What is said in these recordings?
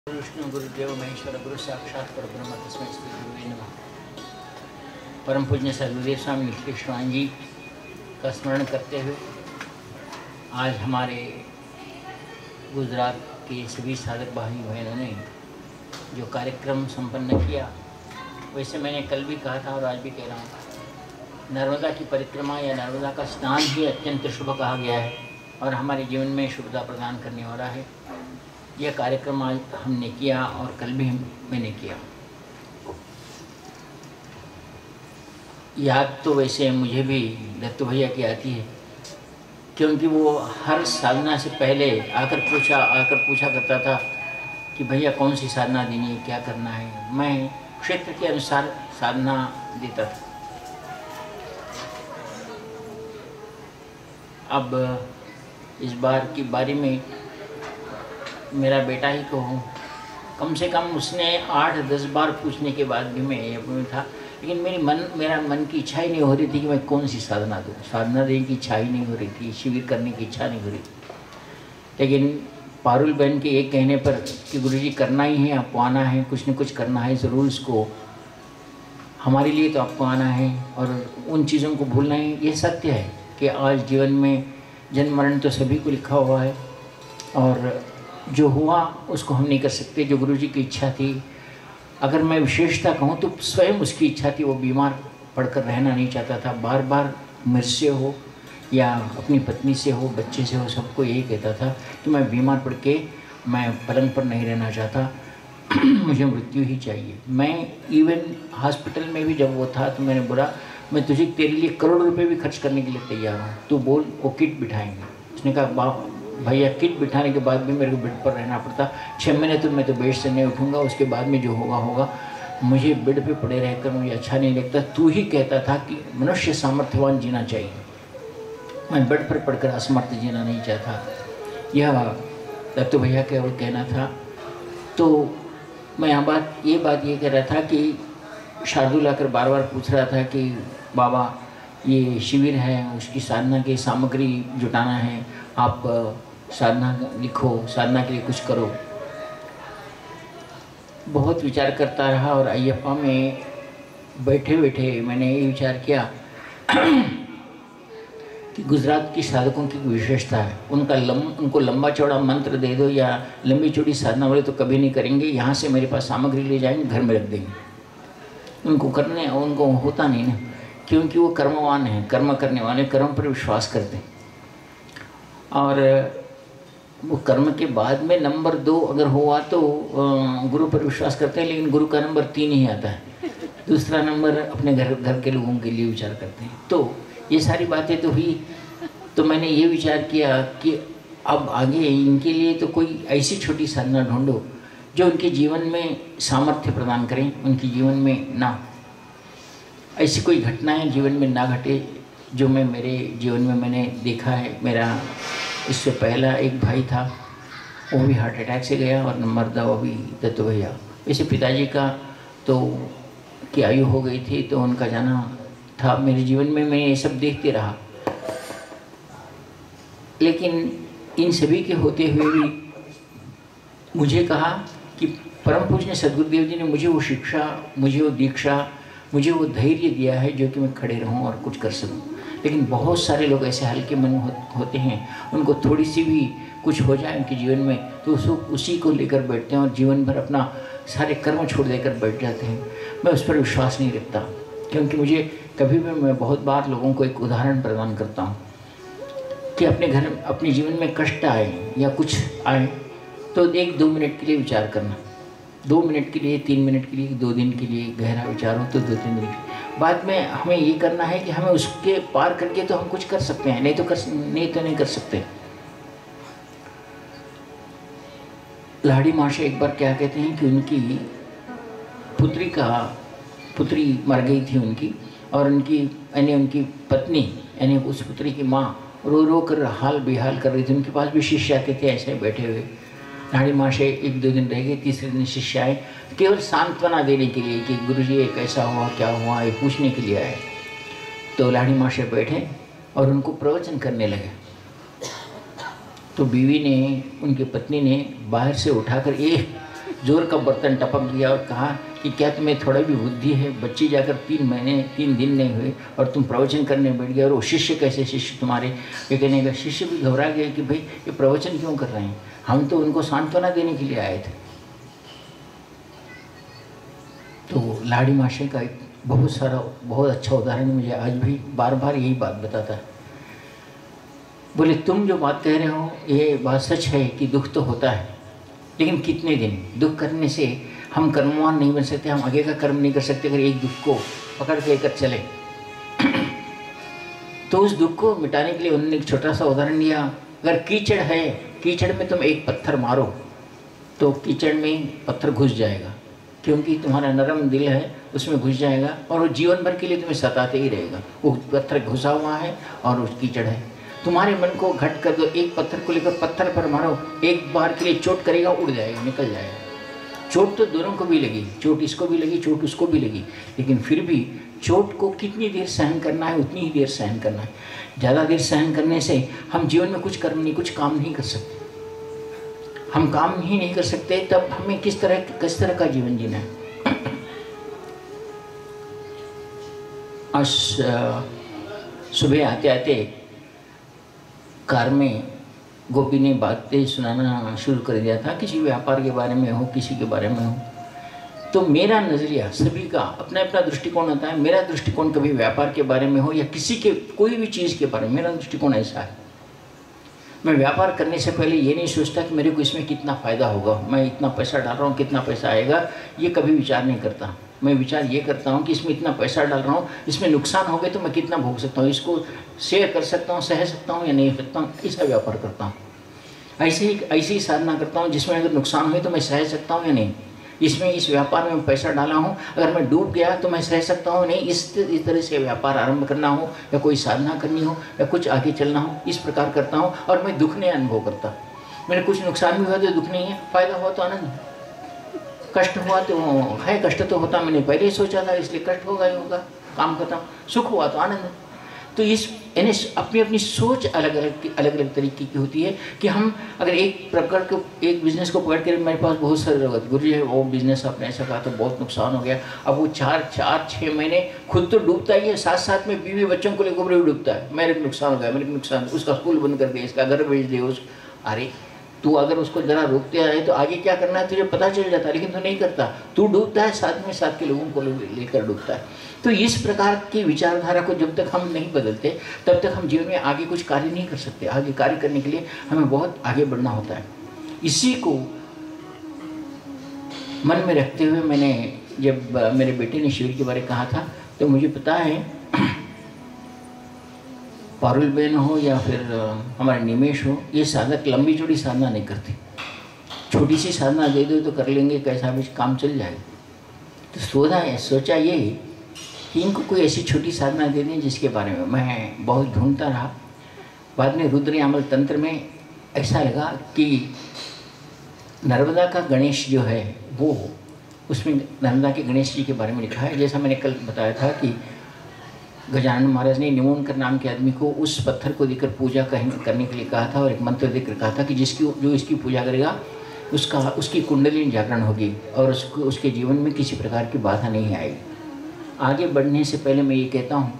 विष्णु गुरुदेव महेश्वर गुरु साक्षात परब्रह्म तस्मै श्री गुरुवे नमः। परम पूज्य सदगुरुदेव स्वामी कृष्ण जी का स्मरण करते हुए आज हमारे गुजरात के सभी साधक भाई बहनों ने जो कार्यक्रम संपन्न किया, वैसे मैंने कल भी कहा था और आज भी कह रहा हूँ, नर्मदा की परिक्रमा या नर्मदा का स्नान ही अत्यंत शुभ कहा गया है और हमारे जीवन में शुभता प्रदान करने वाला है। यह कार्यक्रम आज हमने किया और कल भी मैंने किया। याद तो वैसे मुझे भी दत्तू भैया की आती है, क्योंकि वो हर साधना से पहले आकर पूछा करता था कि भैया कौन सी साधना देनी है, क्या करना है। मैं क्षेत्र के अनुसार साधना देता था। अब इस बार की बारी में मेरा बेटा ही कहूँ, कम से कम उसने 8-10 बार पूछने के बाद भी मैं ये था, लेकिन मेरा मन की इच्छा ही नहीं हो रही थी कि मैं कौन सी साधना दूँ। साधना देने की इच्छा ही नहीं हो रही थी, शिविर करने की इच्छा नहीं हो रही थी। लेकिन पारुल बहन के एक कहने पर कि गुरुजी करना ही है, आपको आना है, कुछ न कुछ करना है ज़रूर इसको, हमारे लिए तो आपको आना है और उन चीज़ों को भूलना है। ये सत्य है कि आज जीवन में जन्म मरण तो सभी को लिखा हुआ है और जो हुआ उसको हम नहीं कर सकते। जो गुरुजी की इच्छा थी, अगर मैं विशेषता कहूँ तो स्वयं उसकी इच्छा थी, वो बीमार पड़कर रहना नहीं चाहता था। बार बार मेरे से हो या अपनी पत्नी से हो, बच्चे से हो, सबको यही कहता था कि मैं बीमार पड़ के मैं पलंग पर नहीं रहना चाहता, मुझे मृत्यु ही चाहिए। मैं इवन हॉस्पिटल में भी जब वो था तो मैंने बोला मैं तुझे तेरे लिए करोड़ रुपए भी खर्च करने के लिए तैयार हूँ, तू बोल, वो किट बिठाएंगे। उसने कहा भैया किट बिठाने के बाद भी मेरे को बेड पर रहना पड़ता, 6 महीने तो मैं तो बेड से नहीं उठूँगा, उसके बाद में जो होगा होगा, मुझे बेड पे पड़े रहकर मुझे अच्छा नहीं लगता। तू ही कहता था कि मनुष्य सामर्थ्यवान जीना चाहिए, मैं बेड पर पड़कर असमर्थ जीना नहीं चाहता। यह दत्तू भैया का वो कहना था। तो मैं ये बात कह रहा था कि शार्दुल आकर बार बार पूछ रहा था कि बाबा ये शिविर है, उसकी साधना की सामग्री जुटाना है, आप साधना लिखो, साधना के लिए कुछ करो। बहुत विचार करता रहा और अय्यप्पा में बैठे बैठे मैंने ये विचार किया कि गुजरात की साधकों की विशेषता है, उनको लंबा चौड़ा मंत्र दे दो या लंबी चौड़ी साधना वाले तो कभी नहीं करेंगे। यहाँ से मेरे पास सामग्री ले जाएंगे, घर में रख देंगे। उनको होता नहीं ना, क्योंकि वो कर्मवान हैं, कर्म करने वाले, कर्म पर विश्वास करते हैं और वो कर्म के बाद में नंबर 2 अगर हुआ तो गुरु पर विश्वास करते हैं, लेकिन गुरु का नंबर 3 ही आता है। दूसरा नंबर अपने घर के लोगों के लिए विचार करते हैं। तो ये सारी बातें तो हुई, तो मैंने ये विचार किया कि अब आगे इनके लिए तो कोई ऐसी छोटी साधना ढूंढो जो उनके जीवन में सामर्थ्य प्रदान करें, उनके जीवन में ना ऐसी कोई घटनाएं जीवन में ना घटे जो मेरे जीवन में मैंने देखा है। मेरा इससे पहला एक भाई था, वो भी हार्ट अटैक से गया और नंबर 2 भी दत्तू भैया। वैसे पिताजी का तो की आयु हो गई थी तो उनका जाना था। मेरे जीवन में मैं ये सब देखते रहा, लेकिन इन सभी के होते हुए भी मुझे कहा कि परम पूज्य सदगुरुदेव जी ने मुझे वो शिक्षा, मुझे वो दीक्षा, मुझे वो धैर्य दिया है जो कि मैं खड़े रहूं और कुछ कर सकूं। लेकिन बहुत सारे लोग ऐसे हल्के मन होते हैं, उनको थोड़ी सी भी कुछ हो जाए उनके जीवन में तो उसी को लेकर बैठते हैं और जीवन भर अपना सारे कर्म छोड़ देकर बैठ जाते हैं। मैं उस पर विश्वास नहीं रखता, क्योंकि मुझे कभी भी, मैं बहुत बार लोगों को एक उदाहरण प्रदान करता हूँ कि अपने जीवन में कष्ट आए या कुछ आए तो 1-2 मिनट के लिए विचार करना, 2 मिनट के लिए, 3 मिनट के लिए, 2 दिन के लिए गहरा विचार हो तो 2-3 दिन बाद में हमें ये करना है कि हमें उसके पार करके तो हम कुछ कर सकते हैं, नहीं तो नहीं कर सकते। लाड़ी माँ से एक बार क्या कहते हैं कि उनकी पुत्री मर गई थी उनकी, और उनकी पत्नी यानी उस पुत्री की माँ रो रो कर हाल बेहाल कर रही थी। उनके पास भी शिष्य आते थे ऐसे बैठे हुए। लाड़ी माँ से 1-2 दिन रह गए, तीसरे दिन शिष्य आए केवल सांत्वना देने के लिए कि गुरुजी ये कैसा हुआ, क्या हुआ, ये पूछने के लिए आए। तो लाड़ी माँ से बैठे और उनको प्रवचन करने लगे। तो बीवी ने, उनकी पत्नी ने बाहर से उठाकर जोर का बर्तन टपक दिया और कहा कि क्या तुम्हें थोड़ा भी बुद्धि है? बच्ची जाकर 3 दिन नहीं हुए और तुम प्रवचन करने बैठ गए। और वो शिष्य कैसे, शिष्य तुम्हारे ये कहने का, शिष्य भी घबरा गए कि भाई ये प्रवचन क्यों कर रहे हैं, हम तो उनको सांत्वना देने के लिए आए थे। तो लाड़ी माशे का एक बहुत अच्छा उदाहरण मुझे आज भी बार बार यही बात बताता है। बोले तुम जो बात कह रहे हो ये बात सच है कि दुख तो होता है, लेकिन कितने दिन? दुख करने से हम कर्मवान नहीं बन सकते, हम आगे का कर्म नहीं कर सकते अगर एक दुख को पकड़ के लेकर चले। तो उस दुख को मिटाने के लिए उन्होंने एक छोटा सा उदाहरण दिया। अगर कीचड़ है, कीचड़ में तुम एक पत्थर मारो तो कीचड़ में पत्थर घुस जाएगा, क्योंकि तुम्हारा नरम दिल है उसमें घुस जाएगा और वो जीवन भर के लिए तुम्हें सताते ही रहेगा। वो पत्थर घुसा हुआ है और वो कीचड़ है। तुम्हारे मन को घट कर दो, एक पत्थर को लेकर पत्थर पर मारो, एक बार के लिए चोट करेगा, उड़ जाएगा, निकल जाएगा। चोट तो दोनों को भी लगी, चोट इसको भी लगी, चोट उसको भी लगी, लेकिन फिर भी चोट को कितनी देर सहन करना है उतनी ही देर सहन करना है। ज़्यादा देर सहन करने से हम जीवन में कुछ काम नहीं कर सकते। हम काम ही नहीं कर सकते तब हमें किस तरह का जीवन जीना है। आज सुबह आते आते कार में गोपी ने बातें सुनाना शुरू कर दिया था, किसी व्यापार के बारे में हो, किसी के बारे में हो। तो मेरा नज़रिया, सभी का अपना अपना दृष्टिकोण होता है। मेरा दृष्टिकोण कभी व्यापार के बारे में हो या किसी के कोई भी चीज़ के बारे में, मेरा दृष्टिकोण ऐसा है। मैं व्यापार करने से पहले ये नहीं सोचता कि मेरे को इसमें कितना फ़ायदा होगा, मैं इतना पैसा डाल रहा हूँ कितना पैसा आएगा, ये कभी विचार नहीं करता। मैं विचार ये करता हूँ कि इसमें इतना पैसा डाल रहा हूँ, इसमें नुकसान हो गए तो मैं कितना भोग सकता हूँ, इसको शेयर कर सकता हूँ, सह सकता हूँ या नहीं सकता हूँ, ऐसा व्यापार करता हूँ। ऐसे ही साधना करता हूँ जिसमें अगर नुकसान हुए तो मैं सह सकता हूँ या नहीं, इसमें इस व्यापार में पैसा डाला हूँ, अगर मैं डूब गया तो मैं सह सकता हूँ नहीं। इस तरह से व्यापार आरंभ करना हो या कोई साधना करनी हो या कुछ आगे चलना हो, इस प्रकार करता हूँ। और मैं दुख नहीं अनुभव करता। मेरे कुछ नुकसान भी हुआ तो दुख नहीं है, फायदा हुआ तो आनंद, कष्ट हुआ तो है, कष्ट तो होता मैंने पहले ही सोचा था इसलिए कष्ट होगा ही होगा, काम करता हूँ। सुख हुआ तो आनंद। तो इस यानी अपनी अपनी सोच अलग अलग तरीके की होती है कि हम अगर एक प्रकार को एक बिजनेस को पकड़ कर, मेरे पास बहुत सारे लोग, गुरु जी वो बिजनेस आपने ऐसा कहा तो बहुत नुकसान हो गया, अब वो 4-6 महीने खुद तो डूबता ही है, साथ साथ में बीवी बच्चों को लेकर भी डूबता है। मेरे को नुकसान हो गया, मेरे को नुकसान, उसका स्कूल बंद कर दे, इसका घर बेच दे, उस अरे तू अगर उसको जरा रोकते आए तो आगे क्या करना है तुझे पता चल जाता है, लेकिन तू नहीं करता, तू डूबता है, साथ के लोगों को लेकर डूबता है। तो इस प्रकार की विचारधारा को जब तक हम नहीं बदलते तब तक हम जीवन में आगे कुछ कार्य नहीं कर सकते। आगे कार्य करने के लिए हमें बहुत आगे बढ़ना होता है। इसी को मन में रखते हुए मैंने जब मेरे बेटे ने शिविर के बारे में कहा था तो मुझे पता है पारुल बहन हो या फिर हमारे निमेश हो, ये साधक लंबी चौड़ी साधना नहीं करते, छोटी सी साधना दे दो तो कर लेंगे, कैसा भी काम चल जाएगा। तो सोचा ये कि इनको कोई ऐसी छोटी साधना दे दें जिसके बारे में मैं बहुत ढूंढता रहा। बाद में रुद्र यामल तंत्र में ऐसा लगा कि नर्मदा का गणेश जो है वो, उसमें नर्मदा के गणेश जी के बारे में लिखा है। जैसा मैंने कल बताया था कि गजानन महाराज ने निमोनकर नाम के आदमी को उस पत्थर को देकर पूजा करने के लिए कहा था और एक मंत्र देकर कहा था कि जो इसकी पूजा करेगा उसकी कुंडली जागरण होगी और उसके जीवन में किसी प्रकार की बाधा नहीं आएगी। आगे बढ़ने से पहले मैं ये कहता हूँ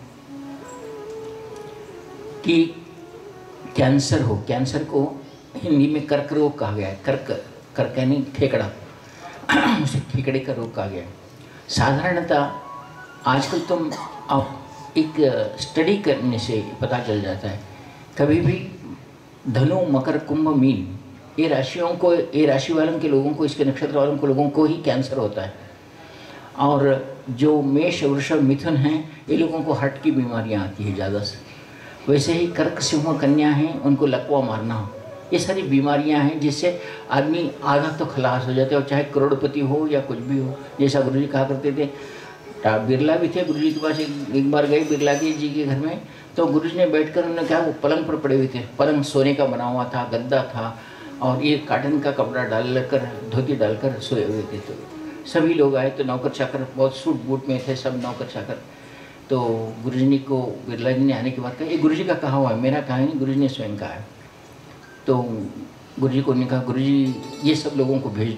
कि कैंसर को हिंदी में कर्क रोग कहा गया है। कर्क यानी खेकड़ा, उसे खेकड़े का रोग कहा गया है। साधारणतः आजकल तुम आप एक स्टडी करने से पता चल जाता है, कभी भी धनु मकर कुंभ मीन ये राशि वालों के लोगों को, इसके नक्षत्र वालों के लोगों को ही कैंसर होता है। और जो मेष वृषभ मिथुन हैं ये लोगों को हार्ट की बीमारियां आती है ज़्यादा से। वैसे ही कर्क सिंह कन्या हैं उनको लकवा मारना हो, ये सारी बीमारियां हैं जिससे आदमी आधा तो खलास हो जाते हैं। और चाहे करोड़पति हो या कुछ भी हो, जैसा गुरुजी कहा करते थे, बिरला भी थे गुरुजी के पास। एक बार गए बिरला जी के घर में तो गुरुजी ने बैठकर उन्होंने कहा, वो पलंग पर पड़े हुए थे, पलंग सोने का बना हुआ था, गद्दा था और ये काटन का कपड़ा डालकर धोती डालकर सोए हुए थे। तो सभी लोग आए तो नौकर चाकर बहुत सूट बूट में थे, सब नौकर चाकर। तो गुरुजी को बिरला जी ने आने के बाद कहा, ये गुरुजी का कहा हुआ है, मेरा कहा नहीं, गुरुजी ने स्वयं कहा है। तो गुरुजी को उन्होंने कहा, गुरुजी ये सब लोगों को भेज दो।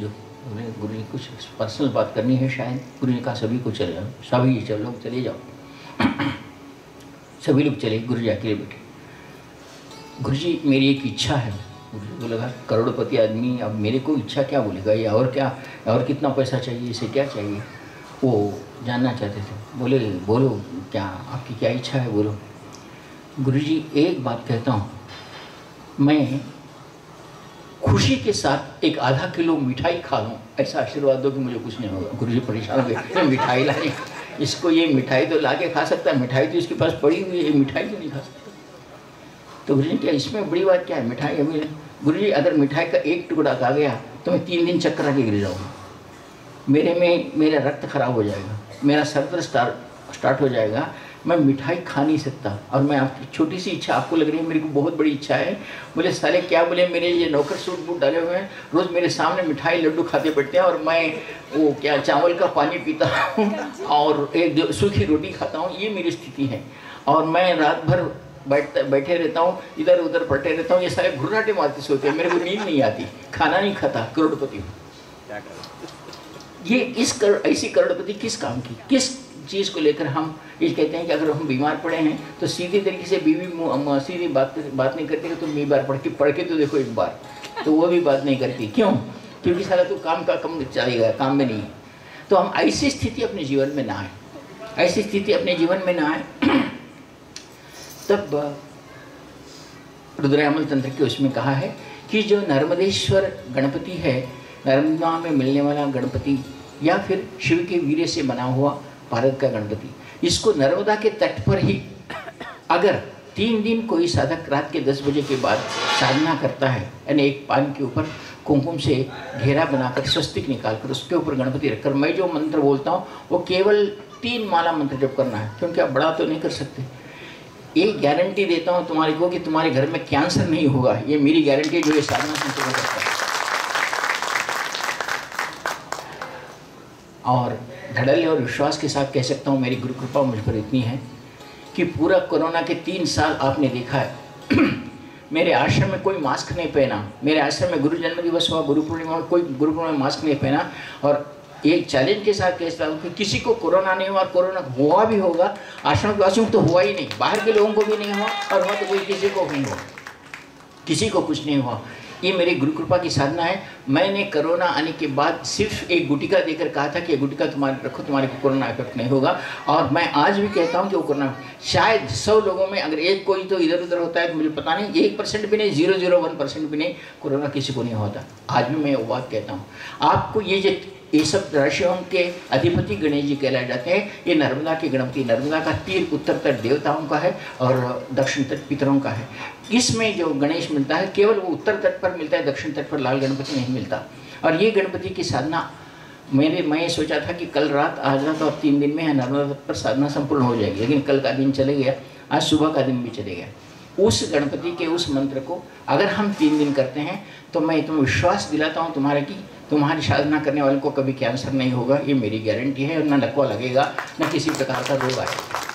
बोले गुरु जी कुछ पर्सनल बात करनी है शायद। गुरु जी ने कहा सभी को चले जाओ, सभी चलो चले जाओ। सभी लोग चले, गुरु जी अकेले बैठे। गुरु जी मेरी एक इच्छा है। गुरु जी को लगा करोड़पति आदमी, अब मेरे को इच्छा क्या बोलेगा ये, और क्या, और कितना पैसा चाहिए, इसे क्या चाहिए, वो जानना चाहते थे। बोले बोलो क्या आपकी क्या इच्छा है, बोलो। गुरु जी एक बात कहता हूँ, मैं खुशी के साथ एक आधा किलो मिठाई खा लूँ, ऐसा आशीर्वाद दो कि मुझे कुछ नहीं होगा। गुरु जी परेशान हो गए, मिठाई लाने, इसको ये मिठाई तो ला के खा सकता है, मिठाई तो इसके पास पड़ी हुई है, ये मिठाई क्यों नहीं खा सकता। तो गुरु जी क्या इसमें बड़ी बात क्या है, मिठाई अभी। गुरु जी अगर मिठाई का एक टुकड़ा खा गया तो मैं 3 दिन चक्कर आके गिर जाऊँगा, मेरा रक्त खराब हो जाएगा, मेरा सर दर्द स्टार्ट हो जाएगा, मैं मिठाई खा नहीं सकता। और मैं आपकी छोटी सी इच्छा आपको लग रही है, मेरी को बहुत बड़ी इच्छा है। बोले साले क्या बोले, मेरे ये नौकर सूट बूट डाले हुए हैं, रोज़ मेरे सामने मिठाई लड्डू खाते बैठते हैं, और मैं वो क्या चावल का पानी पीता हूँ और एक सूखी रोटी खाता हूँ, ये मेरी स्थिति है। और मैं रात भर बैठे रहता हूँ, इधर उधर पलटे रहता हूँ, ये सारे घुर्राटे मारते सोते हैं, मेरे को नींद नहीं आती, खाना नहीं खाता, करोड़पति हूँ। ये ऐसी करोड़पति किस काम की, किस चीज़ को लेकर हम ये कहते हैं कि अगर हम बीमार पड़े हैं तो सीधे तरीके से बीवी सीधी बात नहीं करती कि तुम बीमार पढ़ के तो देखो एक बार, तो वो भी बात नहीं करती। क्यों? क्योंकि साला तो काम का कम चलेगा, काम में नहीं है। तो हम ऐसी स्थिति अपने जीवन में ना आए, ऐसी स्थिति अपने जीवन में ना आए। तब रुद्रायामल तंत्र के उसमें कहा है कि जो नर्मदेश्वर गणपति है, नर्मदा में मिलने वाला गणपति, या फिर शिव के वीर्य से बना हुआ भारत का गणपति, इसको नर्मदा के तट पर ही अगर 3 दिन कोई साधक रात के 10 बजे के बाद साधना करता है, यानी एक पान के ऊपर कुमकुम से घेरा बनाकर स्वस्तिक निकालकर उसके ऊपर गणपति रखकर, मैं जो मंत्र बोलता हूँ वो केवल 3 माला मंत्र जप करना है, क्योंकि आप बड़ा तो नहीं कर सकते। ये गारंटी देता हूँ तुम्हारे को कि तुम्हारे घर में कैंसर नहीं होगा, ये मेरी गारंटी जो ये साधना संपूर्ण करता है। और धड़ल्ले और विश्वास के साथ कह सकता हूँ, मेरी गुरु कृपा मुझ पर इतनी है कि पूरा कोरोना के 3 साल आपने देखा है मेरे आश्रम में कोई मास्क नहीं पहना, मेरे आश्रम में गुरु जन्म दिवस हुआ, गुरु पूर्णिमा, कोई गुरु पूर्णिमा में मास्क नहीं पहना। और एक चैलेंज के साथ कहता हूँ कि किसी को कोरोना नहीं हुआ, कोरोना हुआ भी होगा, आश्रम के वासियों को तो हुआ ही नहीं, बाहर के लोगों को भी नहीं हुआ, और हुआ तो कोई किसी को नहीं हुआ, किसी को कुछ नहीं हुआ। ये मेरी गुरु कृपा की साधना है। मैंने कोरोना आने के बाद सिर्फ एक गुटिका देकर कहा था कि ये गुटिका तुम्हारे रखो, तुम्हारे को कोरोना इफेक्ट नहीं होगा। और मैं आज भी कहता हूँ कि वो कोरोना शायद 100 लोगों में अगर एक कोई तो इधर उधर होता है तो मुझे पता नहीं, 1% भी नहीं, 0.01% भी नहीं, कोरोना किसी को नहीं होता। आज भी मैं वो बात कहता हूँ आपको। ये सब राशियों के अधिपति गणेश जी कहलाए जाते हैं। ये नर्मदा के गणपति, नर्मदा का तीर उत्तर तट देवताओं का है और दक्षिण तट पितरों का है। इसमें जो गणेश मिलता है केवल वो उत्तर तट पर मिलता है, दक्षिण तट पर लाल गणपति नहीं मिलता। और ये गणपति की साधना मैं सोचा था कि कल रात आ जाता और 3 दिन में है नर्मदा तट पर साधना संपूर्ण हो जाएगी, लेकिन कल का दिन चले गया, आज सुबह का दिन भी चले गया। उस गणपति के उस मंत्र को अगर हम 3 दिन करते हैं तो मैं तुम्हें विश्वास दिलाता हूँ तुम्हारे की तुम्हारी साधना करने वाले को कभी कैंसर नहीं होगा, ये मेरी गारंटी है। और न लकवा लगेगा, न किसी प्रकार का रोग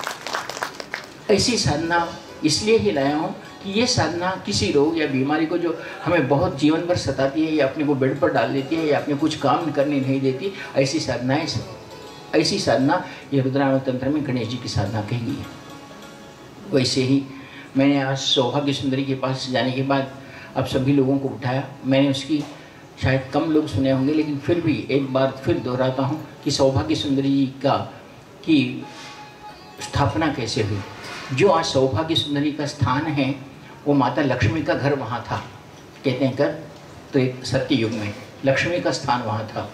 आएगा। ऐसी साधना इसलिए ही लाया हूँ कि ये साधना किसी रोग या बीमारी को जो हमें बहुत जीवन भर सताती है या अपने को बेड पर डाल देती है या अपने कुछ काम करने नहीं देती, ऐसी साधनाएं, ऐसी साधना ये रुद्रायामल तंत्र में गणेश जी की साधना कही गई है। वैसे ही मैंने आज सौभाग्य सुंदरी के पास जाने के बाद अब सभी लोगों को उठाया। मैंने उसकी शायद कम लोग सुने होंगे, लेकिन फिर भी एक बार फिर दोहराता हूँ कि सौभाग्य सुंदरी जी की स्थापना कैसे हुई। जो आज सौभाग्य सुंदरी का स्थान है वो माता लक्ष्मी का घर वहाँ था, कहते हैं कर तो एक सत्य युग में लक्ष्मी का स्थान वहाँ था।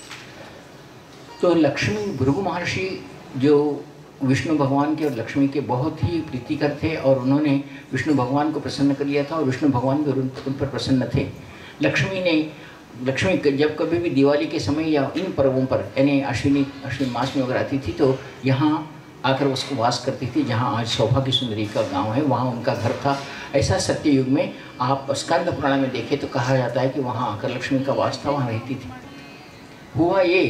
तो लक्ष्मी भृगु महर्षि जो विष्णु भगवान के और लक्ष्मी के बहुत ही प्रीतिकर थे और उन्होंने विष्णु भगवान को प्रसन्न कर लिया था और विष्णु भगवान भी उन पर प्रसन्न थे। लक्ष्मी जब कभी भी दिवाली के समय या इन पर्वों पर यानी अश्विनी मास में अगर आती थी तो यहाँ आकर उसको वास करती थी। जहाँ आज सौभाग्य सुंदरी का गांव है वहाँ उनका घर था। ऐसा सत्य युग में आप स्कंद पुराण में देखें तो कहा जाता है कि वहाँ आकर लक्ष्मी का वास था, वहाँ रहती थी। हुआ ये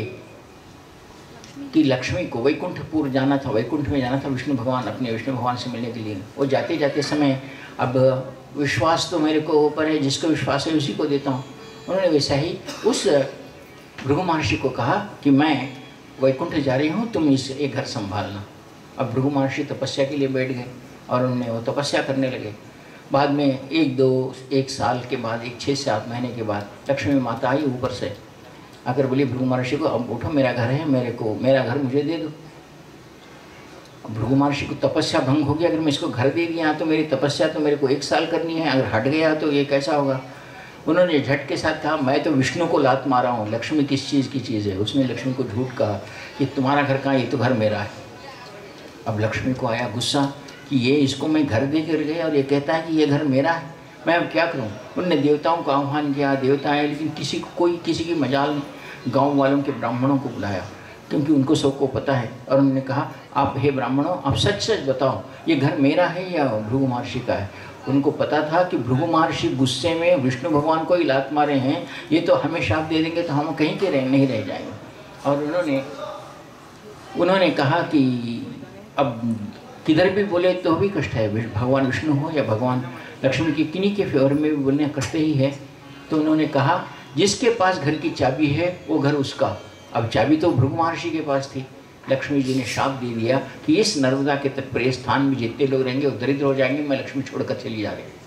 कि लक्ष्मी को वैकुंठपुर जाना था, वैकुंठ में जाना था विष्णु भगवान अपने विष्णु भगवान से मिलने के लिए। वो जाते जाते समय, अब विश्वास तो मेरे को ऊपर है, जिसको विश्वास है उसी को देता हूँ। उन्होंने वैसा ही उस भृगु महर्षि को कहा कि मैं वैकुंठ जा रही हूँ, तुम इस एक घर संभालना। अब भृगु महर्षि तपस्या के लिए बैठ गए और उन्होंने वो तपस्या करने लगे। बाद में एक साल के बाद, 6-7 महीने के बाद लक्ष्मी माता आई ऊपर से, आकर बोली भृगु महर्षि को, अब उठो, मेरा घर है, मेरा घर मुझे दे दो। भृगु महर्षि को तपस्या भंग हो गया, अगर मैं इसको घर दे दिया तो मेरी तपस्या तो मेरे को 1 साल करनी है, अगर हट गया तो ये कैसा होगा। उन्होंने झट के साथ कहा, मैं तो विष्णु को लात मारा हूँ, लक्ष्मी किस चीज़ की चीज़ है। उसने लक्ष्मी को झूठ कहा कि तुम्हारा घर कहाँ, ये तो घर मेरा है। अब लक्ष्मी को आया गुस्सा कि ये इसको मैं घर दे कर गया और ये कहता है कि ये घर मेरा है, मैं अब क्या करूं। उनने देवताओं का आह्वान किया, देवता आए, लेकिन किसी की मजाल नहीं। गांव वालों के ब्राह्मणों को बुलाया, क्योंकि उनको सबको पता है, और उन्होंने कहा, आप हे ब्राह्मणों, आप सच सच बताओ, ये घर मेरा है या भृगु महर्षि का है। उनको पता था कि भृगु महर्षि गुस्से में विष्णु भगवान को ही लात मारे हैं, ये तो हमें शाप दे देंगे तो हम कहीं के नहीं रह जाएंगे। और उन्होंने कहा कि अब किधर भी बोले तो भी कष्ट है, भगवान विष्णु हो या भगवान लक्ष्मी की, किन्हीं के फेवर में भी बोलने कष्ट ही है। तो उन्होंने कहा, जिसके पास घर की चाबी है वो घर उसका। अब चाबी तो भृगु महर्षि के पास थी। लक्ष्मी जी ने शाप दे दिया कि इस नर्मदा के तट पर स्थान में जितने लोग रहेंगे वो दरिद्र हो जाएंगे, मैं लक्ष्मी छोड़कर चली जा रही।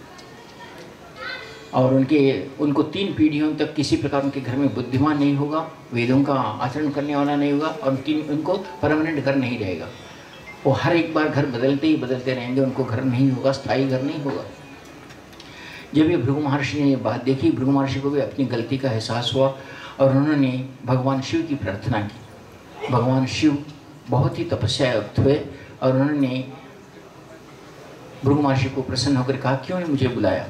और उनको 3 पीढ़ियों तक किसी प्रकार उनके घर में बुद्धिमान नहीं होगा, वेदों का आचरण करने वाला नहीं होगा, और उनको परमानेंट घर नहीं रहेगा। वो हर एक बार घर बदलते रहेंगे, उनको घर नहीं होगा, स्थायी घर नहीं होगा। जब ये भृगु महर्षि ने ये बात देखी, भृगु महर्षि को भी अपनी गलती का एहसास हुआ और उन्होंने भगवान शिव की प्रार्थना की। भगवान शिव बहुत ही तपस्यायुक्त हुए और उन्होंने भृगु महर्षि को प्रसन्न होकर कहा, क्यों नहीं मुझे बुलाया।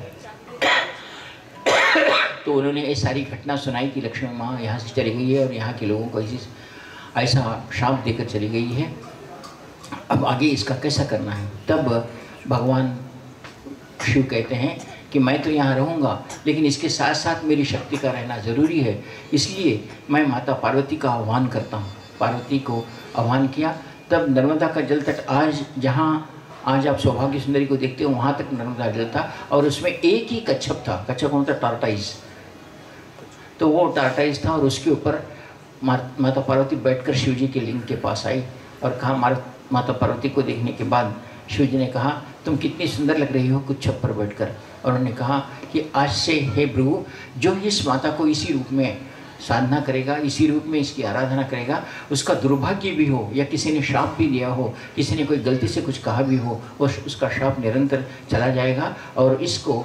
तो उन्होंने ये सारी घटना सुनाई कि लक्ष्मी माँ यहाँ से चली गई है और यहाँ के लोगों को ऐसा शाप देकर चली गई है, अब आगे इसका कैसा करना है। तब भगवान शिव कहते हैं कि मैं तो यहाँ रहूँगा, लेकिन इसके साथ साथ मेरी शक्ति का रहना ज़रूरी है, इसलिए मैं माता पार्वती का आह्वान करता हूँ। पार्वती को आह्वान किया, तब नर्मदा का जल तट आज आप सौभाग्य सुंदरी को देखते हो, वहाँ तक नर्मदा जल था और उसमें एक ही कच्छप था। कच्छप मतलब टार्टाइज, तो वो टार्टाइज था और उसके ऊपर माता पार्वती बैठकर शिव जी के लिंग के पास आई और कहा, माता पार्वती को देखने के बाद शिव जी ने कहा, तुम कितनी सुंदर लग रही हो कच्छप पर बैठकर। और उन्होंने कहा कि आज से हे भृगु, जो इस माता को इसी रूप में साधना करेगा, इसी रूप में इसकी आराधना करेगा, उसका दुर्भाग्य भी हो या किसी ने श्राप भी दिया हो, किसी ने कोई गलती से कुछ कहा भी हो, उसका श्राप निरंतर चला जाएगा और इसको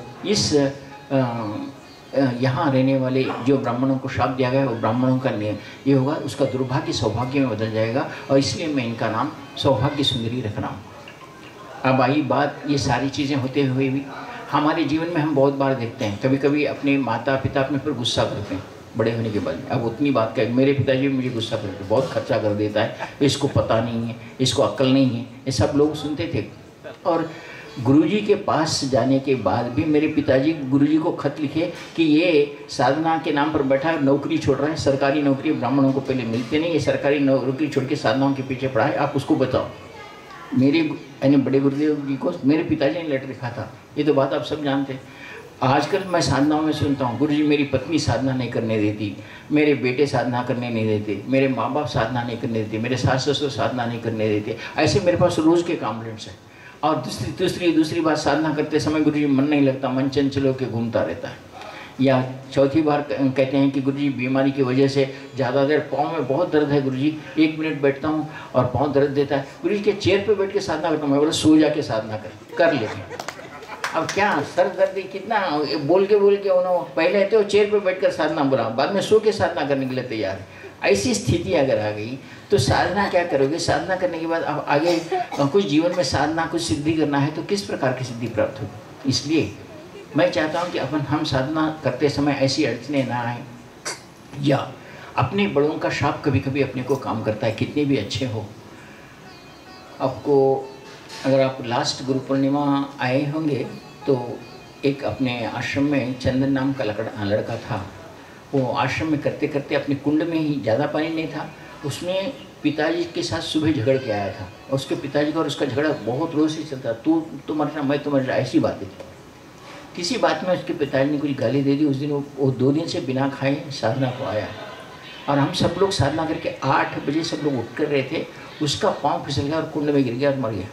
यहाँ रहने वाले जो ब्राह्मणों को श्राप दिया गया वो ब्राह्मणों का ये होगा, उसका दुर्भाग्य सौभाग्य में बदल जाएगा और इसलिए मैं इनका नाम सौभाग्य सुंदरी रख रहा हूँ। अब आई बात, ये सारी चीज़ें होते हुए भी हमारे जीवन में हम बहुत बार देखते हैं, कभी कभी अपने माता पिता अपने पर गुस्सा करते हैं बड़े होने के बाद। अब उतनी बात क्या, मेरे पिताजी भी मुझे गुस्सा करते, बहुत खर्चा कर देता है, इसको पता नहीं है, इसको अक्ल नहीं है, ये सब लोग सुनते थे। और गुरुजी के पास जाने के बाद भी मेरे पिताजी गुरुजी को खत लिखे कि ये साधना के नाम पर बैठा है, नौकरी छोड़ रहा है, सरकारी नौकरी ब्राह्मणों को पहले मिलती नहीं, ये सरकारी नौकरी छोड़ के साधनाओं के पीछे पड़ा है, आप उसको बताओ। मेरे यानी बड़े गुरुदेव जी को मेरे पिताजी ने लेटर लिखा था। ये तो बात आप सब जानते हैं। आजकल मैं साधनाओं में सुनता हूँ, गुरुजी मेरी पत्नी साधना नहीं करने देती, मेरे बेटे साधना करने नहीं देते, मेरे माँ बाप साधना नहीं करने देते, मेरे सास ससुर साधना नहीं करने देते। ऐसे मेरे पास रोज़ के कॉम्प्लेंट्स हैं। और दूसरी बात, साधना करते समय गुरुजी मन नहीं लगता, मन चंचल होकर घूमता रहता है। या चौथी बार कहते हैं कि गुरुजी बीमारी की वजह से ज़्यादा देर पाँव में बहुत दर्द है, गुरुजी 1 मिनट बैठता हूँ और पाँव दर्द देता है, गुरुजी के चेयर पे बैठ के साधना करता हूँ। मैं बोला सो जा के साधना कर लेते हैं। अब क्या सर दर्द कितना बोल के उन्होंने पहले तो चेयर पे बैठकर साधना बोला, बाद में सो के साधना करने के लिए तैयार है। ऐसी स्थिति अगर आ गई तो साधना क्या करोगे। साधना करने के बाद अब आगे कुछ जीवन में साधना कुछ सिद्धि करना है तो किस प्रकार की सिद्धि प्राप्त होगी। इसलिए मैं चाहता हूँ कि हम साधना करते समय ऐसी अड़चने ना आए, या अपने बड़ों का श्राप कभी कभी अपने को काम करता है, कितने भी अच्छे हो। आपको अगर आप लास्ट गुरु पूर्णिमा आए होंगे तो एक अपने आश्रम में चंदन नाम का लड़का था। वो आश्रम में करते करते अपने कुंड में ही ज़्यादा पानी नहीं था, उसमें पिताजी के साथ सुबह झगड़ के आया था। उसके पिताजी का और उसका झगड़ा बहुत रोज़ से चलता, तू मर रहा, मैं तो मर रहा, ऐसी बातें थी। किसी बात में उसके पिताजी ने कुछ गाली दे दी। उस दिन वो 2 दिन से बिना खाए साधना को आया। और हम सब लोग साधना करके 8 बजे सब लोग उठ कर रहे थे, उसका पाँव फिसल गया और कुंड में गिर गया और मर गया।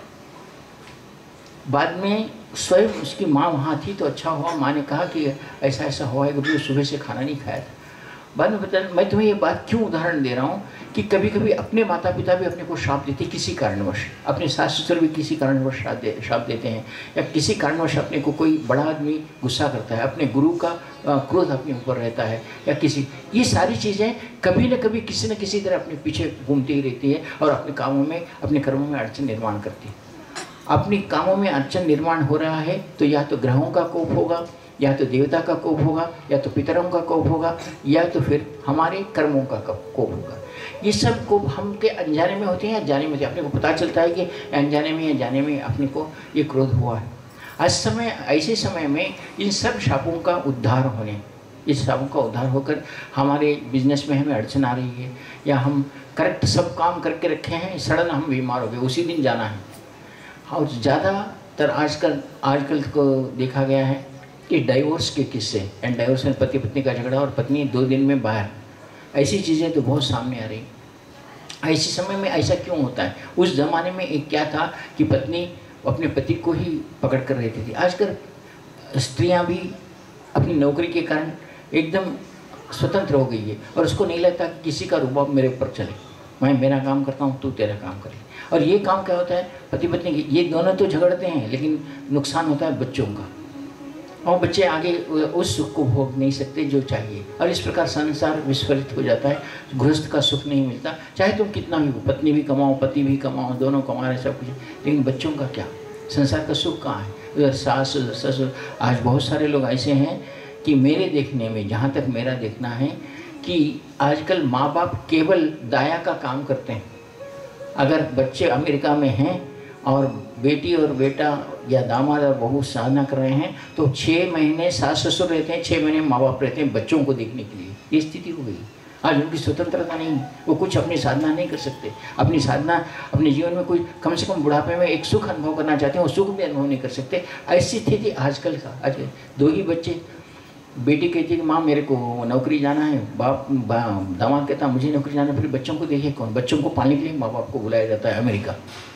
बाद में स्वयं उसकी माँ वहाँ थी तो अच्छा हुआ, माँ ने कहा कि ऐसा ऐसा हुआ है कि सुबह से खाना नहीं खाया था। बाद में बता, मैं तुम्हें ये बात क्यों उदाहरण दे रहा हूँ कि कभी कभी अपने माता पिता भी अपने को श्राप देते किसी कारणवश, अपने सास ससुर भी किसी कारणवश श्राप देते हैं, या किसी कारणवश अपने को कोई बड़ा आदमी गुस्सा करता है, अपने गुरु का क्रोध अपने ऊपर रहता है, या किसी, ये सारी चीज़ें कभी न कभी किसी न किसी तरह अपने पीछे घूमती ही रहती है और अपने कामों में, अपने कर्मों में अड़चन निर्माण करती है। अपने कामों में अड़चन निर्माण हो रहा है तो या तो ग्रहों का कोप होगा, या तो देवता का कोप होगा, या तो पितरों का कोप होगा, या तो फिर हमारे कर्मों का कोप होगा। ये सब कोप हम के अनजाने में होते हैं या जाने में होते हैं, अपने को पता चलता है कि अनजाने में या जाने में अपने को ये क्रोध हुआ है। आज समय, ऐसे समय में इन सब शापों का उद्धार होने, इस शापों का उद्धार होकर हमारे बिजनेस में हमें अड़चन आ रही है, या हम करेक्ट सब काम करके रखे हैं, सडन हम बीमार हो गए, उसी दिन जाना है। और ज़्यादातर आजकल को देखा गया है कि डाइवोर्स के किस्से, एंड डाइवोर्स में पति पत्नी का झगड़ा और पत्नी 2 दिन में बाहर, ऐसी चीज़ें तो बहुत सामने आ रही। ऐसे समय में ऐसा क्यों होता है? उस ज़माने में एक क्या था कि पत्नी अपने पति को ही पकड़ कर रहती थी। आजकल स्त्रियां भी अपनी नौकरी के कारण एकदम स्वतंत्र हो गई है और उसको नहीं लगता कि किसी का रुबाब मेरे ऊपर चले, मैं मेरा काम करता हूँ, तू तेरा काम कर ले। और ये काम क्या होता है, पति पत्नी की, ये दोनों तो झगड़ते हैं लेकिन नुकसान होता है बच्चों का, और बच्चे आगे उस सुख को भोग नहीं सकते जो चाहिए, और इस प्रकार संसार विस्फलित हो जाता है, गृहस्थ का सुख नहीं मिलता। चाहे तुम कितना भी, पत्नी भी कमाओ, पति भी कमाओ, दोनों कमा रहे सब कुछ, लेकिन बच्चों का क्या, संसार का सुख कहाँ है? उधर सास ससुर, आज बहुत सारे लोग ऐसे हैं कि मेरे देखने में, जहाँ तक मेरा देखना है, कि आजकल माँ बाप केवल दाया का काम करते हैं। अगर बच्चे अमेरिका में हैं और बेटी और बेटा या दामाद और बहू साधना कर रहे हैं तो 6 महीने सास ससुर रहते हैं, 6 महीने माँ बाप रहते हैं बच्चों को देखने के लिए। ये स्थिति हो गई। आज उनकी स्वतंत्रता नहीं, वो कुछ अपनी साधना नहीं कर सकते, अपनी साधना अपने जीवन में कोई कम से कम बुढ़ापे में एक सुख अनुभव करना चाहते हैं, वो सुख भी अनुभव नहीं कर सकते। ऐसी स्थिति आजकल का। आज 2 ही बच्चे, बेटी कहती है कि माँ मेरे को नौकरी जाना है, दामाद कहता मुझे नौकरी जाना है, फिर बच्चों को देखिए कौन, बच्चों को पालने के लिए माँ बाप को बुलाया जाता है अमेरिका।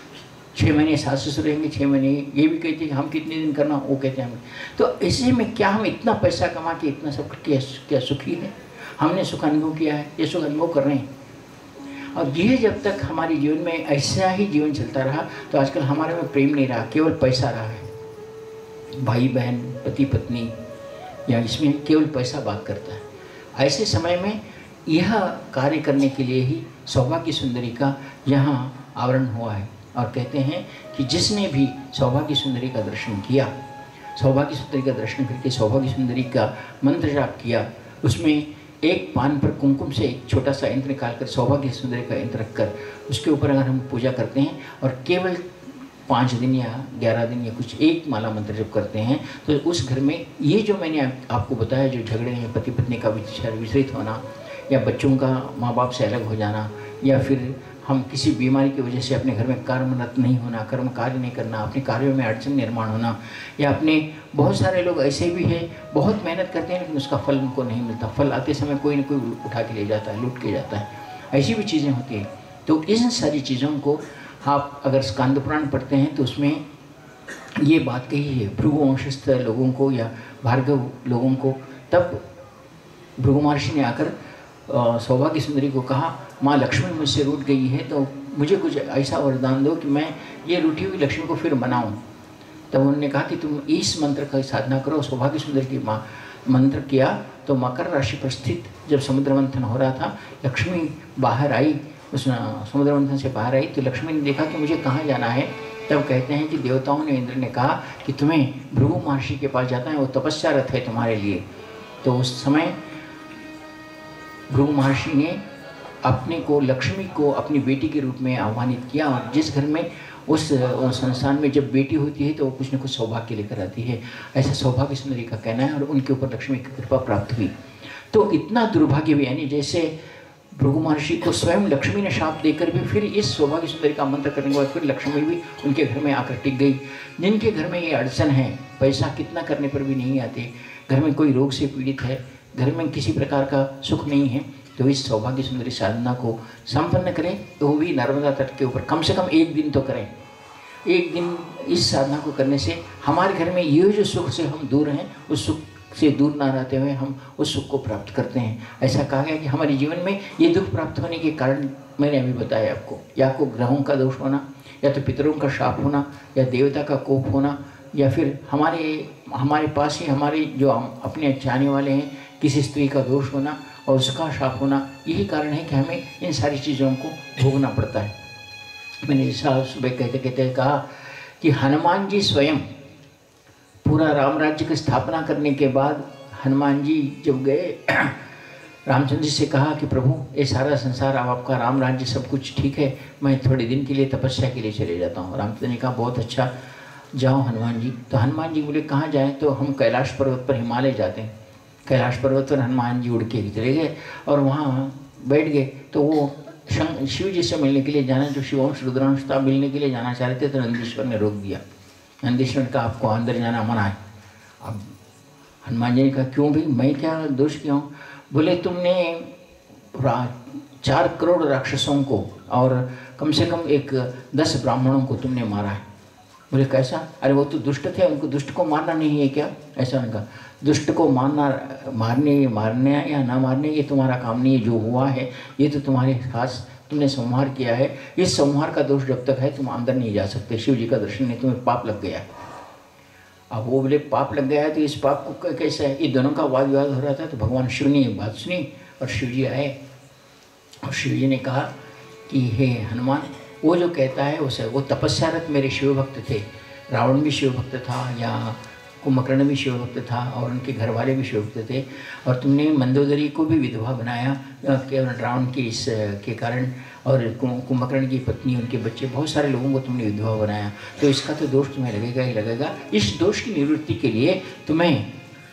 6 महीने सास ससुर रहेंगे, 6 महीने ये भी कहते हैं कि हम कितने दिन करना, वो कहते हैं हम। तो ऐसे में क्या हम इतना पैसा कमा के इतना सब क्या सुखी है? हमने सुख अनुभव किया है, ये सुख अनुभव कर रहे हैं। और ये जब तक हमारे जीवन में ऐसा ही जीवन चलता रहा तो आजकल हमारे में प्रेम नहीं रहा, केवल पैसा रहा है। भाई बहन, पति पत्नी, या इसमें केवल पैसा बात करता है। ऐसे समय में यह कार्य करने के लिए ही सौभाग्य सुंदरी का यहाँ आवरण हुआ है। और कहते हैं कि जिसने भी सौभाग्य सुंदरी का दर्शन किया, सौभाग्य सुंदरी का दर्शन करके सौभाग्य सुंदरी का मंत्र जाप किया, उसमें एक पान पर कुमकुम से एक छोटा सा यंत्र निकाल कर सौभाग्य सुंदरी का यंत्र रखकर उसके ऊपर अगर हम पूजा करते हैं और केवल 5 दिन या 11 दिन या कुछ एक माला मंत्र जब करते हैं तो उस घर में ये जो मैंने आपको बताया, जो झगड़े हैं, पति पत्नी का विचलित होना, या बच्चों का माँ बाप से अलग हो जाना, या फिर हम किसी बीमारी की वजह से अपने घर में कर्मरत नहीं होना, कर्म कार्य नहीं करना, अपने कार्यों में अड़चन निर्माण होना, या अपने बहुत सारे लोग ऐसे भी हैं बहुत मेहनत करते हैं लेकिन उसका फल उनको नहीं मिलता, फल आते समय कोई ना कोई उठा के ले जाता है, लूट के जाता है, ऐसी भी चीज़ें होती हैं। तो इन सारी चीज़ों को आप अगर स्कंद पुराण पढ़ते हैं तो उसमें ये बात कही है भृगु वंशस्थ लोगों को या भार्गव लोगों को। तब भृगु महर्षि ने आकर सौभाग्य सुंदरी को कहा, माँ लक्ष्मी मुझसे रूठ गई है तो मुझे कुछ ऐसा वरदान दो कि मैं ये रूठी हुई लक्ष्मी को फिर मनाऊं। तब उन्होंने कहा कि तुम इस मंत्र का साधना करो। सौभाग्य सुंदरी की माँ मंत्र किया तो मकर राशि पर स्थित जब समुद्र मंथन हो रहा था, लक्ष्मी बाहर आई, उस समुद्र मंथन से बाहर आई तो लक्ष्मी ने देखा कि मुझे कहाँ जाना है। तब कहते हैं कि देवताओं ने, इंद्र ने कहा कि तुम्हें भृगु महर्षि के पास जाता है, वो तपस्यारत है तुम्हारे लिए। तो उस समय भृगु महर्षि ने अपने को, लक्ष्मी को अपनी बेटी के रूप में आह्वानित किया। और जिस घर में उस संस्थान में जब बेटी होती है तो वो कुछ न कुछ सौभाग्य लेकर आती है, ऐसा सौभाग्य सुंदरी का कहना है। और उनके ऊपर लक्ष्मी की कृपा प्राप्त हुई। तो इतना दुर्भाग्य भी, यानी जैसे भृगु महर्षि को स्वयं लक्ष्मी ने शाप देकर भी फिर इस सौभाग्य सुंदरी का मंत्र करने के बाद फिर लक्ष्मी भी उनके घर में आकर टिक गई। जिनके घर में ये अड़चन है, पैसा कितना करने पर भी नहीं आते, घर में कोई रोग से पीड़ित है, घर में किसी प्रकार का सुख नहीं है, तो इस सौभाग्य सुंदरी साधना को संपन्न करें, तो वो भी नर्मदा तट के ऊपर कम से कम एक दिन तो करें। एक दिन इस साधना को करने से हमारे घर में ये जो सुख से हम दूर हैं, उस सुख से दूर ना रहते हुए हम उस सुख को प्राप्त करते हैं। ऐसा कहा गया कि हमारे जीवन में ये दुख प्राप्त होने के कारण मैंने अभी बताया आपको, या को ग्रहों का दोष होना, या तो पितरों का शाप होना, या देवता का कोप होना, या फिर हमारे पास ही हमारे जो अपने चाहने वाले हैं किसी स्त्री का दोष होना और उसका शाप होना। यही कारण है कि हमें इन सारी चीज़ों को भोगना पड़ता है। मैंने जैसा सुबह कहते कहते कहा कि हनुमान जी स्वयं पूरा राम राज्य की स्थापना करने के बाद हनुमान जी जब गए रामचंद्र जी से कहा कि प्रभु ये सारा संसार, अब आपका राम राज्य सब कुछ ठीक है, मैं थोड़े दिन के लिए तपस्या के लिए चले जाता हूँ। रामचंद्र ने कहा बहुत अच्छा, जाओ हनुमान जी। तो हनुमान जी बोले कहाँ जाएँ? तो हम कैलाश पर्वत पर, हिमालय जाते हैं। कैलाश पर्वत पर हनुमान जी उड़ के चले गए और वहाँ बैठ गए। तो वो शिव जी से मिलने के लिए जाना, जो शिवांश रुद्रांश था, मिलने के लिए जाना चाह रहे थे, तो नंदीश्वर ने रोक दिया। नंदीश्वर का आपको अंदर जाना मना है। अब हनुमान जी ने कहा क्यों भाई, मैं क्या दोष किया हूँ? बोले तुमने 4 करोड़ राक्षसों को और कम से कम 10 ब्राह्मणों को तुमने मारा है। बोले कैसा? अरे वो तो दुष्ट थे, उनको दुष्ट को मारना नहीं है क्या? ऐसा उनका दुष्ट को मारने या ना मारने ये तुम्हारा काम नहीं है। जो हुआ है ये तो तुम्हारे खास तुमने संहार किया है। इस संहार का दोष जब तक है तुम अंदर नहीं जा सकते। शिव जी का दर्शन नहीं, तुम्हें पाप लग गया है। अब वो बोले पाप लग गया है तो इस पाप को कैसे है? ये दोनों का वाद विवाद हो रहा था। तो भगवान शिव ने ये बात सुनी और शिव जी आए और शिव जी ने कहा कि हे हनुमान, वो जो कहता है उसे, वो तपस्यारत मेरे शिव भक्त थे। रावण भी शिव भक्त था, या कुंभकर्ण भी शिव भक्त था, और उनके घर वाले भी शिव भक्त थे। और तुमने मंदोदरी को भी विधवा बनाया केवल रावण के इस के कारण, और कुंभकर्ण की पत्नी, उनके बच्चे, बहुत सारे लोगों को तुमने विधवा बनाया। तो इसका तो दोष तुम्हें लगेगा ही लगेगा। इस दोष की निवृत्ति के लिए तुम्हें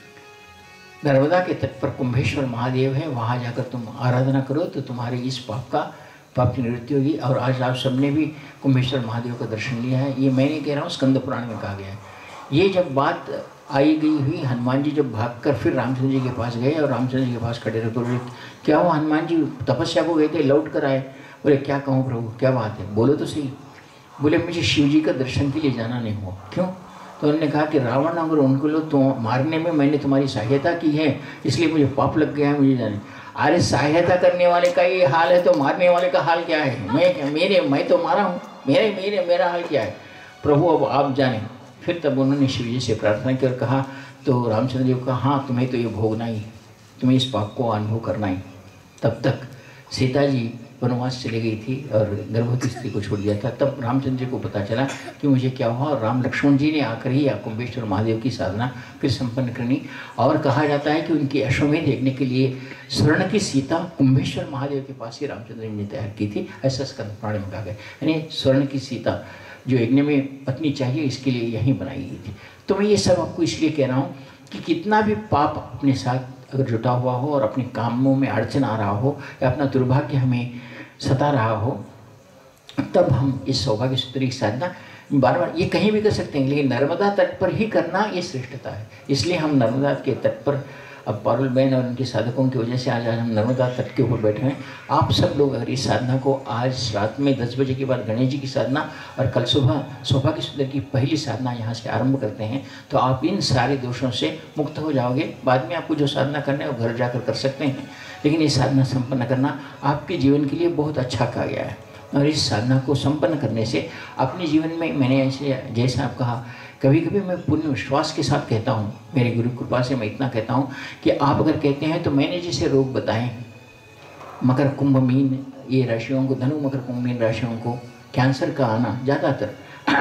नर्मदा के तट पर कुंभेश्वर महादेव है, वहाँ जाकर तुम आराधना करो तो तुम्हारे इस पाप की निवृत्ति होगी। और आज आप सबने भी कुंभेश्वर महादेव का दर्शन लिया है। ये मैं नहीं कह रहा हूँ, स्कंद पुराण में कहा गया है। ये जब बात आई गई हुई, हनुमान जी जब भागकर फिर रामचंद्र जी के पास गए और रामचंद्र जी के पास खड़े रहे। बोले क्या हुआ हनुमान जी, तपस्या को गए थे, लौट कर आए? बोले क्या कहूँ प्रभु, क्या बात है, बोलो तो सही। बोले मुझे शिव जी का दर्शन के लिए जाना नहीं हुआ। क्यों? तो उन्होंने कहा कि रावण और उनको लोग तो मारने में मैंने तुम्हारी सहायता की है, इसलिए मुझे पाप लग गया है, मुझे जाने। अरे सहायता करने वाले का ये हाल है तो मारने वाले का हाल क्या है? मैं तो मारा हूँ, मेरा हाल क्या है? प्रभु अब आप जाने। फिर तब उन्होंने शिव जी से प्रार्थना की और कहा, तो रामचंद्र जी को कहा हाँ तुम्हें तो ये भोगना ही, तुम्हें इस पाप को अनुभव करना ही। तब तक सीता जी वनवास चली गई थी और गर्भवती स्त्री को छोड़ दिया था। तब रामचंद्र जी को पता चला कि मुझे क्या हुआ, और राम लक्ष्मण जी ने आकर ही कुंभेश्वर महादेव की साधना फिर संपन्न करनी। और कहा जाता है कि उनकी अश्वमेध देखने के लिए स्वर्ण की सीता कुंभेश्वर महादेव के पास ही रामचंद्र जी ने तैयार की थी, ऐसा स्कंद पुराण में कहा गया। यानी स्वर्ण की सीता जो यज्ञ में पत्नी चाहिए, इसके लिए यहीं बनाई गई थी। तो मैं ये सब आपको इसलिए कह रहा हूँ कि कितना भी पाप अपने साथ अगर जुटा हुआ हो और अपने कामों में अड़चन आ रहा हो या अपना दुर्भाग्य हमें सता रहा हो, तब हम इस सौभाग्य सूत्र की साधना बार बार ये कहीं भी कर सकते हैं, लेकिन नर्मदा तट पर ही करना ये श्रेष्ठता है। इसलिए हम नर्मदा के तट पर, अब पारुल बहन और उनके साधकों की वजह से आज हम नर्मदा तट के ऊपर बैठे हैं। आप सब लोग अगर इस साधना को आज रात में 10 बजे के बाद गणेश जी की साधना और कल सुबह सौभाग्य सूत्र की पहली साधना यहाँ से आरंभ करते हैं तो आप इन सारे दोषों से मुक्त हो जाओगे। बाद में आपको जो साधना करना है वो घर जाकर कर सकते हैं, लेकिन ये साधना संपन्न करना आपके जीवन के लिए बहुत अच्छा कहा गया है। और इस साधना को संपन्न करने से अपने जीवन में, मैंने ऐसे जैसा आप कहा, कभी कभी मैं पूर्ण विश्वास के साथ कहता हूँ, मेरे गुरु कृपा से मैं इतना कहता हूँ कि आप अगर कहते हैं तो मैंने जैसे रोग बताए, मकर कुंभ मीन ये राशियों को, धनु मकर कुंभ मीन राशियों को कैंसर का आना ज़्यादातर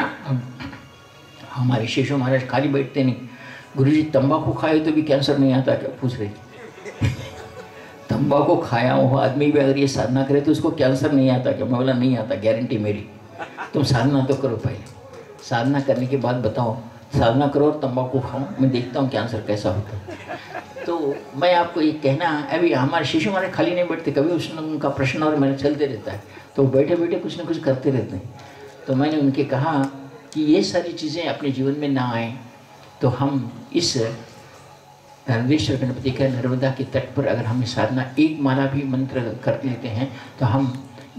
हमारे शिशु महाराज खाली बैठते नहीं, गुरुजी तंबाकू खाए तो भी कैंसर नहीं आता क्या, पूछ रहे तंबाकू खाया हुआ आदमी भी अगर ये साधना करे तो उसको कैंसर नहीं आता क्या? मैं बोला नहीं आता, गारंटी मेरी। तुम साधना तो करो, पहले साधना करने के बाद बताओ, साधना करो और तंबाकू खाओ, मैं देखता हूँ कैंसर कैसा होता है। तो मैं आपको ये कहना, अभी हमारे शिशु हमारे खाली नहीं बैठते, कभी उनका प्रश्न और मेरे चलते रहता है, तो बैठे बैठे कुछ ना कुछ करते रहते हैं। तो मैंने उनके कहा कि ये सारी चीज़ें अपने जीवन में ना आए तो हम इस नर्मदेश्वर गणपति का नर्मदा के तट पर अगर हम साधना एक माला भी मंत्र कर लेते हैं तो हम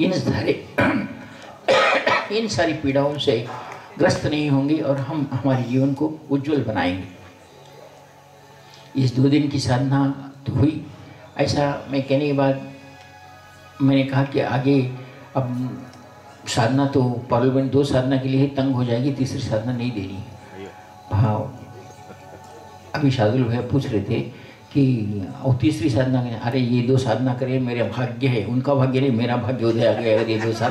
इन सारी पीड़ाओं से ग्रस्त नहीं होंगे और हम हमारे जीवन को उज्जवल बनाएंगे। इस 2 दिन की साधना तो हुई। ऐसा मैं कहने के बाद मैंने कहा कि आगे अब साधना तो पार्लियामेंट 2 साधना के लिए तंग हो जाएगी, तीसरी साधना नहीं देनी है। हाँ, अभी शार्दुल भैया पूछ रहे थे कि और तीसरी साधना करें। अरे ये 2 साधना करें, मेरा भाग्य है, उनका भाग्य नहीं, मेरा भाग्य उदय आ गया। अगर ये 2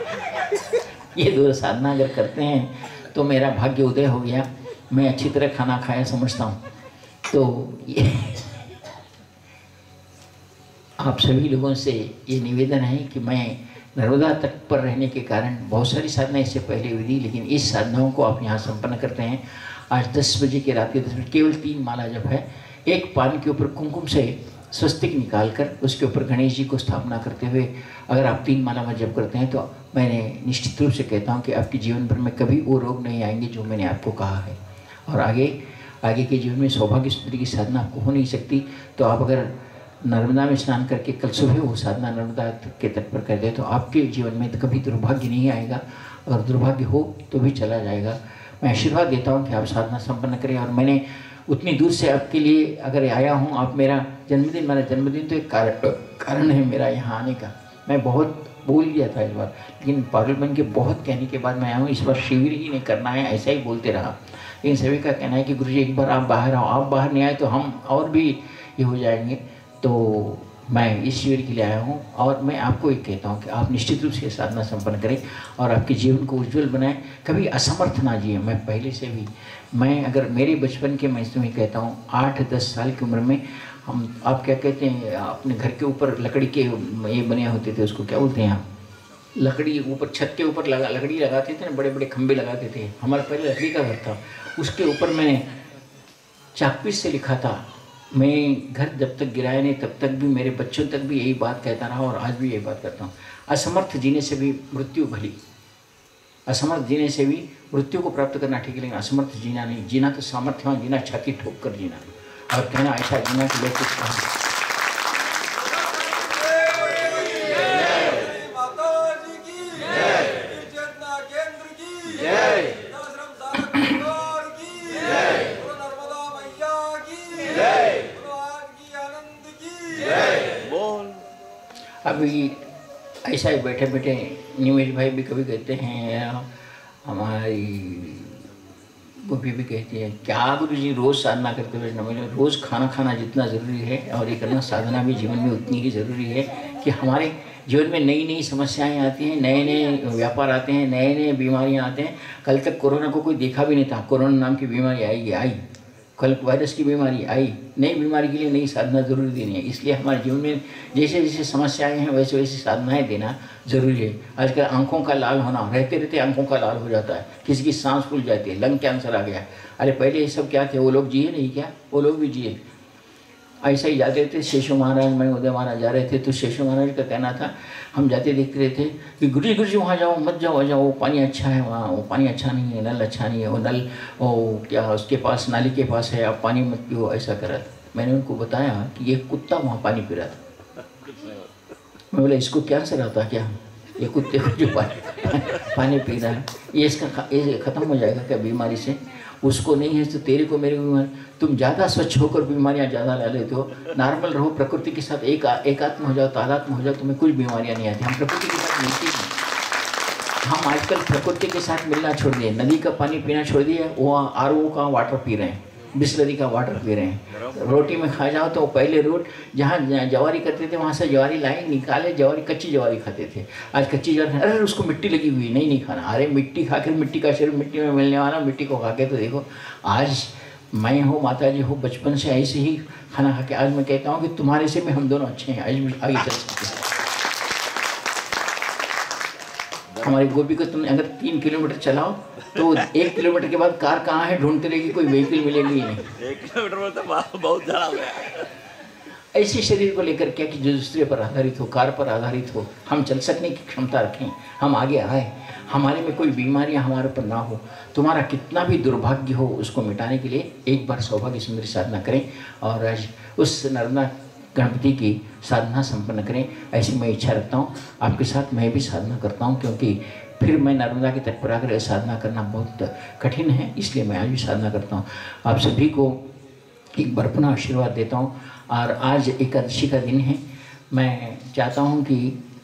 साधना अगर करते हैं तो मेरा भाग्य उदय हो गया। मैं अच्छी तरह खाना खाया समझता हूँ। तो ये आप सभी लोगों से ये निवेदन है कि मैं नर्मदा तट पर रहने के कारण बहुत सारी साधना इससे पहले हुई थी, लेकिन इस साधनाओं को आप यहाँ संपन्न करते हैं। आज 10 बजे के रात के 10 बजे केवल 3 माला जप है। एक पान के ऊपर कुमकुम से स्वस्तिक निकालकर उसके ऊपर गणेश जी को स्थापना करते हुए अगर आप 3 माला में जप करते हैं तो मैंने निश्चित रूप से कहता हूँ कि आपके जीवन भर में कभी वो रोग नहीं आएंगे जो मैंने आपको कहा है। और आगे के जीवन में सौभाग्य सुंदरी की साधना आपको हो नहीं सकती। तो आप अगर नर्मदा में स्नान करके कल सुबह वो साधना नर्मदा के तट पर कर दे तो आपके जीवन में तो कभी दुर्भाग्य नहीं आएगा, और दुर्भाग्य हो तो भी चला जाएगा। मैं आशीर्वाद देता हूँ कि आप साधना संपन्न करें। और मैंने उतनी दूर से आपके लिए अगर आया हूँ, आप मेरा जन्मदिन तो एक कारण है मेरा यहाँ आने का। मैं बहुत भूल गया था इस बार, लेकिन पार्लियामेंट के बहुत कहने के बाद मैं आया हूँ। इस बार शिविर ही नहीं करना है, ऐसा ही बोलते रहा। लेकिन सभी का कहना है कि गुरुजी एक बार आप बाहर आओ, आप बाहर नहीं आए तो हम और भी ये हो जाएंगे। तो मैं इस शिविर के लिए आया हूँ और मैं आपको एक कहता हूँ कि आप निश्चित रूप से साधना संपन्न करें और आपके जीवन को उज्जवल बनाएं। कभी असमर्थ ना जिए। मैं पहले से भी अगर मेरे बचपन के मैं तुम्हें कहता हूँ 8-10 साल की उम्र में हम, आप क्या कहते हैं, अपने घर के ऊपर लकड़ी के ये बने होते थे, उसको क्या बोलते हैं आप, लकड़ी ऊपर छत के ऊपर लकड़ी लगाते थे ना, बड़े बड़े खंभे लगाते थे। हमारा पहले लकड़ी का घर था, उसके ऊपर मैंने चाकपीस से लिखा था, मैं घर जब तक गिराया नहीं तब तक भी मेरे बच्चों तक भी यही बात कहता रहा और आज भी यही बात करता हूँ। असमर्थ जीने से भी मृत्यु भली, असमर्थ जीने से भी मृत्यु को प्राप्त करना ठीक है, लेकिन असमर्थ जीना नहीं। जीना तो सामर्थ्यवान जीना, छाती ठोक कर जीना और कहना ऐसा जीना कि लोग कुछ कहा। अभी ऐसा ही बैठे बैठे निमेश भाई भी कभी कहते हैं, हमारी गोपी भी कहती है, क्या गुरुजी रोज़ साधना करते हुए न, रोज़ खाना खाना जितना ज़रूरी है और ये करना साधना भी जीवन में उतनी ही ज़रूरी है कि हमारे जीवन में नई नई समस्याएं आती हैं, नए नए व्यापार आते हैं, नए नए बीमारियां आते हैं। कल तक कोरोना को कोई देखा भी नहीं था, कोरोना नाम की बीमारी आई, कल वायरस की बीमारी आई। नई बीमारी के लिए नई साधना जरूरी देनी है। इसलिए हमारे जीवन में जैसे जैसे समस्याएं हैं वैसे वैसे साधनाएं देना जरूरी है। आजकल आंखों का लाल होना, रहते रहते आंखों का लाल हो जाता है, किसी की सांस फूल जाती है, लंग कैंसर आ गया। अरे पहले ये सब क्या थे, वो लोग जिए नहीं क्या? वो लोग भी जिए। ऐसा ही जाते थे शेषु महाराज, मैं उदय महाराज जा रहे थे तो शेषु महाराज का कहना था, हम जाते देखते रहे थे कि गुरुजी वहाँ जाओ, मत जाओ, जाओ, वो पानी अच्छा है, वहाँ वो पानी अच्छा नहीं है, नल अच्छा नहीं है, वो नल वो क्या उसके पास नाली के पास है, आप पानी मत पियो, ऐसा करा था। मैंने उनको बताया कि ये कुत्ता वहाँ पानी पी रहा था। मैं बोला इसको कैंसर आता क्या? ये कुत्ते को जो पानी पी रहा है ये ख़त्म हो जाएगा क्या बीमारी से? उसको नहीं है तो तेरे को मेरे को बीमारी। तुम ज़्यादा स्वच्छ होकर बीमारियाँ ज़्यादा ला लेते हो। नॉर्मल रहो, प्रकृति के साथ एकात्म हो जाओ, तादात्म हो जाओ, तुम्हें कुछ बीमारियाँ नहीं आती। हम प्रकृति के साथ मिलते हैं। हम आजकल प्रकृति के साथ मिलना छोड़ दिए, नदी का पानी पीना छोड़ दिए, वो RO का वाटर पी रहे हैं, बिस्लरी का वाटर पी रहे हैं। रोटी में खा जाओ तो पहले रोट जहाँ जवारी करते थे वहाँ से जवारी लाए निकाले, जवारी कच्ची जवारी खाते थे। आज कच्ची जवारी, अरे उसको मिट्टी लगी हुई, नहीं खाना। अरे मिट्टी खाकर मिट्टी का शरीर मिट्टी में मिलने वाला, मिट्टी को खा के तो देखो। आज मैं हो, माता जी हो, बचपन से ऐसे ही खाना खा के आज मैं कहता हूँ कि तुम्हारे से में हम दोनों अच्छे हैं, आज भी आगे चल सकते हैं। हमारी गोपी को तुम अगर 3 किलोमीटर चलाओ तो 1 किलोमीटर के बाद कार कहाँ है ढूंढते रहेगी, कोई व्हीकल मिलेगी ही नहीं। 1 किलोमीटर में तो बहुत ज़्यादा हो गया। ऐसे शरीर को लेकर क्या कि जो दूसरे पर आधारित हो, कार पर आधारित हो, हम चल सकने की क्षमता रखें, हम आगे आए, हमारे में कोई बीमारियां हमारे ऊपर ना हो। तुम्हारा कितना भी दुर्भाग्य हो उसको मिटाने के लिए एक बार सौभाग्य सुंदरी साधना करें और आज उस नर्मदा गणपति की साधना संपन्न करें। ऐसी मैं इच्छा रखता हूँ। आपके साथ मैं भी साधना करता हूँ, क्योंकि फिर मैं नर्मदा के तट पर आकर साधना करना बहुत कठिन है, इसलिए मैं आज भी साधना करता हूँ। आप सभी को एक बार पुनः आशीर्वाद देता हूँ। और आज एकादशी का दिन है। मैं चाहता हूँ कि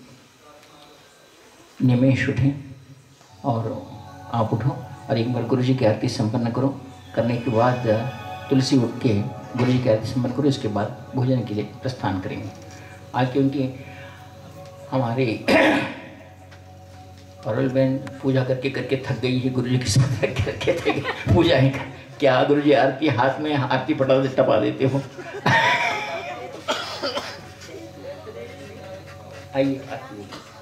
निमेश उठें और आप उठो और एक बार गुरु जी की आरती संपन्न करो। करने के बाद तुलसी उठ के गुरु जी की आरती संपन्न करो, इसके बाद भोजन के लिए प्रस्थान करेंगे। आज क्योंकि हमारे पारुल बहन पूजा करके करके थक गई है, गुरु जी के साथ करके पूजा है क्या गुरु जी आरती हाथ में आरती पटा टपा देते हो। आइए